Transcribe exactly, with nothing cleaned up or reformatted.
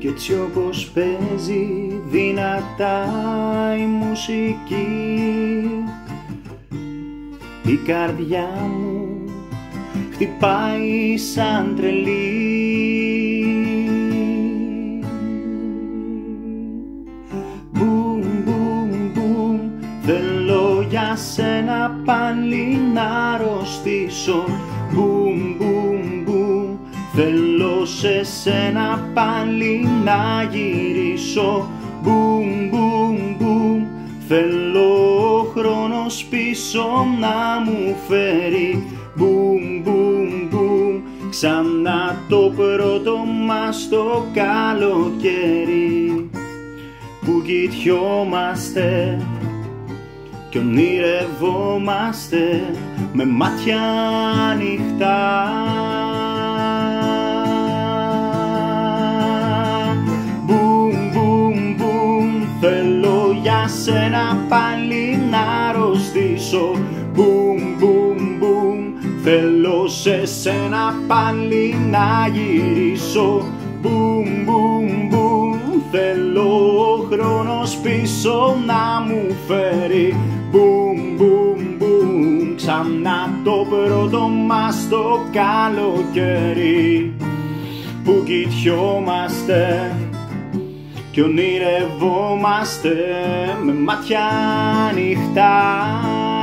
Κι έτσι όπως παίζει δυνατά η μουσική, η καρδιά μου χτυπάει σαν τρελή. Μπουμ, μπουμ, μπουμ, θέλω για σένα πάλι να αρρωστήσω. Μπουμ, μπουμ, μπουμ, θέλω σε σένα πάλι να γυρίσω. Μπουμ, μπουμ, μπουμ, θέλω ο χρόνος πίσω να μου φέρει. Μπουμ, μπουμ, μπουμ, ξανά το πρώτο μας το καλοκαίρι, που κοιτιόμαστε κι ονειρευόμαστε με μάτια ανοιχτά. Μπουμ, μπουμ, μπουμ, θέλω για σένα πάλι να αρρωστήσω. Μπουμ, μπουμ, μπουμ, θέλω σε σένα πάλι να γυρίσω. Μπουμ, μπουμ, μπουμ, θέλω ο χρόνος πίσω να μου φέρει. Μπουμ, μπουμ, μπουμ, ξανά το πρώτο μας το καλοκαίρι, που κοιτιόμαστε κι ονειρευόμαστε με μάτια ανοιχτά.